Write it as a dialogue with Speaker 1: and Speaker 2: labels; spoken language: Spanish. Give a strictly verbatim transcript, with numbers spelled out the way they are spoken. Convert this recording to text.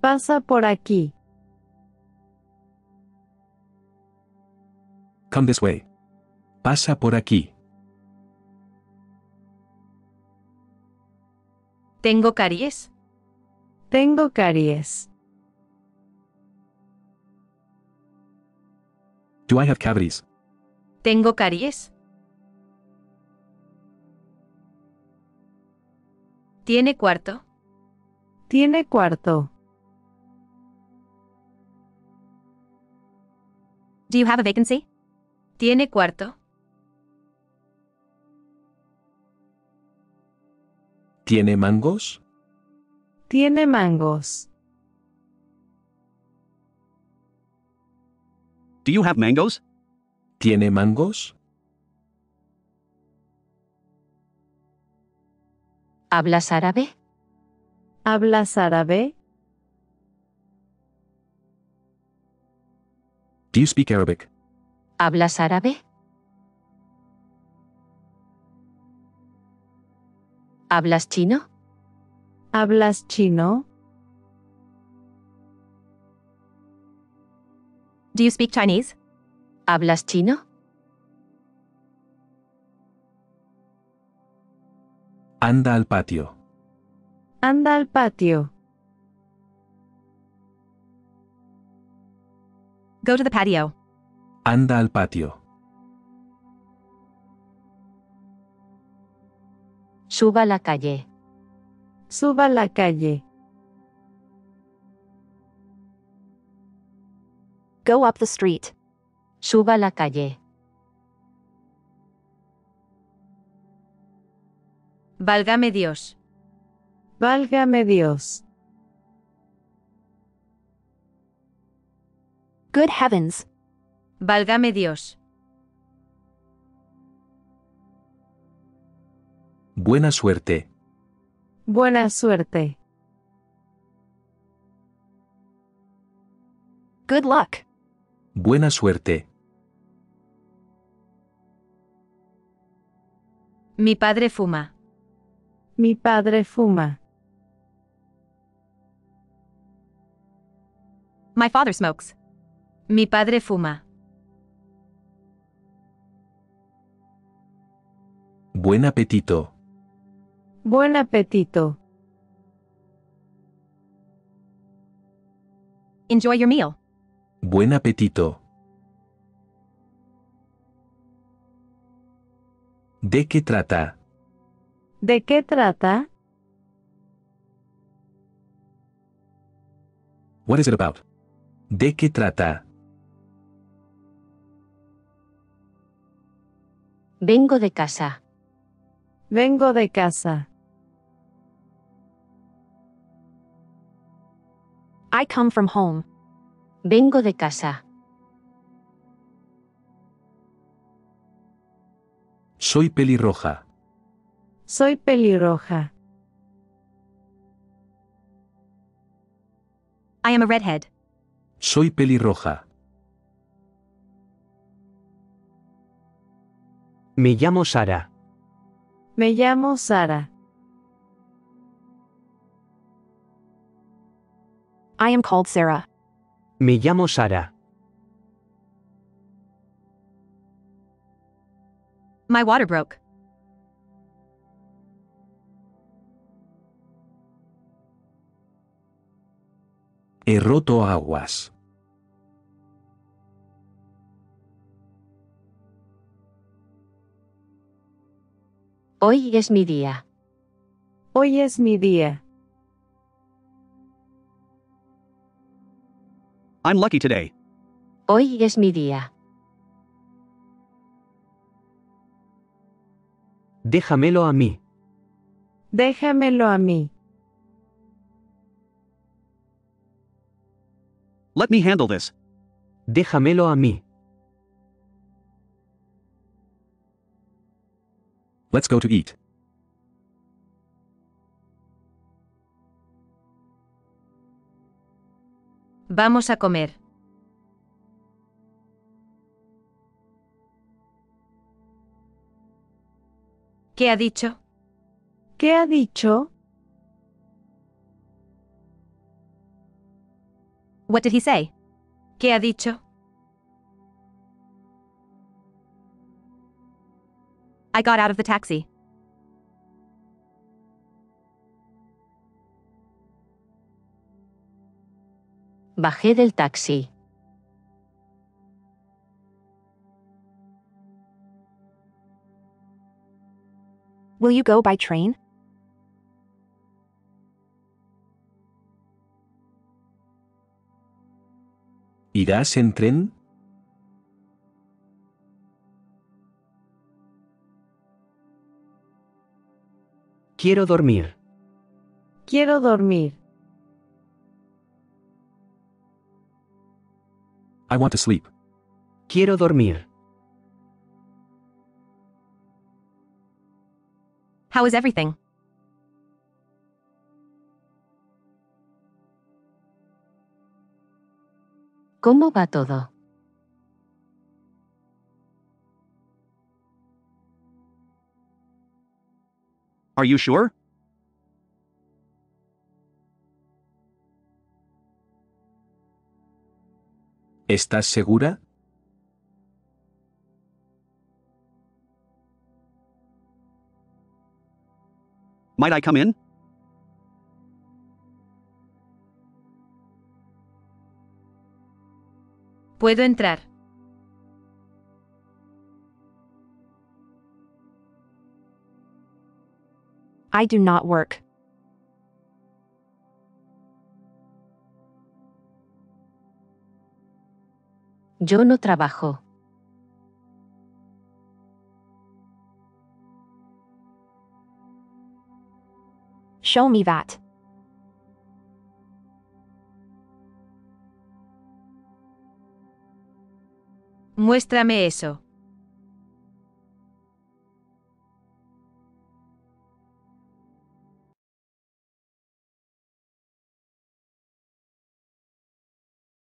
Speaker 1: Pasa por aquí.
Speaker 2: Come this way. Pasa por aquí.
Speaker 3: ¿Tengo caries?
Speaker 1: Tengo caries.
Speaker 2: Do I have cavities?
Speaker 3: ¿Tengo caries? ¿Tiene cuarto?
Speaker 1: Tiene cuarto.
Speaker 3: Do you have a vacancy? ¿Tiene cuarto?
Speaker 2: ¿Tiene mangos?
Speaker 1: Tiene mangos.
Speaker 4: Do you have mangoes?
Speaker 2: ¿Tiene mangos?
Speaker 5: ¿Hablas árabe?
Speaker 1: ¿Hablas árabe?
Speaker 2: Do you speak Arabic?
Speaker 5: ¿Hablas árabe? ¿Hablas chino?
Speaker 1: ¿Hablas chino?
Speaker 3: Do you speak Chinese?
Speaker 5: ¿Hablas chino?
Speaker 2: Anda al patio.
Speaker 1: Anda al patio.
Speaker 3: Go to the patio.
Speaker 2: Anda al patio.
Speaker 5: Suba a la calle.
Speaker 1: Suba a la calle.
Speaker 3: Go up the street.
Speaker 5: Suba a la calle.
Speaker 3: Válgame Dios.
Speaker 1: Válgame Dios.
Speaker 3: Good heavens. Válgame Dios.
Speaker 2: Buena suerte.
Speaker 1: Buena suerte.
Speaker 3: Good luck.
Speaker 2: Buena suerte.
Speaker 3: Mi padre fuma.
Speaker 1: Mi padre fuma.
Speaker 3: My father smokes. Mi padre fuma.
Speaker 2: Buen apetito.
Speaker 1: Buen apetito.
Speaker 3: Enjoy your meal.
Speaker 2: Buen apetito. ¿De qué trata?
Speaker 1: ¿De qué trata?
Speaker 2: What is it about? ¿De qué trata?
Speaker 5: Vengo de casa.
Speaker 1: Vengo de casa.
Speaker 3: I come from home.
Speaker 5: Vengo de casa.
Speaker 2: Soy pelirroja.
Speaker 1: Soy pelirroja.
Speaker 3: I am a redhead.
Speaker 2: Soy pelirroja.
Speaker 6: Me llamo Sara.
Speaker 1: Me llamo Sara.
Speaker 3: I am called Sarah.
Speaker 6: Me llamo Sara.
Speaker 3: My water broke.
Speaker 2: He roto aguas.
Speaker 5: Hoy es mi día.
Speaker 1: Hoy es mi día.
Speaker 4: I'm lucky today.
Speaker 5: Hoy es mi día.
Speaker 6: Déjamelo a mí.
Speaker 1: Déjamelo a mí.
Speaker 4: Let me handle this.
Speaker 6: Déjamelo a mí.
Speaker 2: Let's go to eat.
Speaker 3: Vamos a comer. ¿Qué ha dicho?
Speaker 1: ¿Qué ha dicho?
Speaker 3: What did he say? ¿Qué ha dicho? I got out of the taxi.
Speaker 5: Bajé del taxi.
Speaker 3: Will you go by train?
Speaker 2: ¿Irás en tren?
Speaker 6: Quiero dormir.
Speaker 1: Quiero dormir.
Speaker 2: I want to sleep.
Speaker 6: Quiero dormir.
Speaker 3: How is everything?
Speaker 5: ¿Cómo va todo?
Speaker 4: Are you sure?
Speaker 2: ¿Estás segura?
Speaker 4: Might I come in?
Speaker 3: ¿Puedo entrar? I do not work.
Speaker 5: Yo no trabajo.
Speaker 3: Show me that. Muéstrame eso.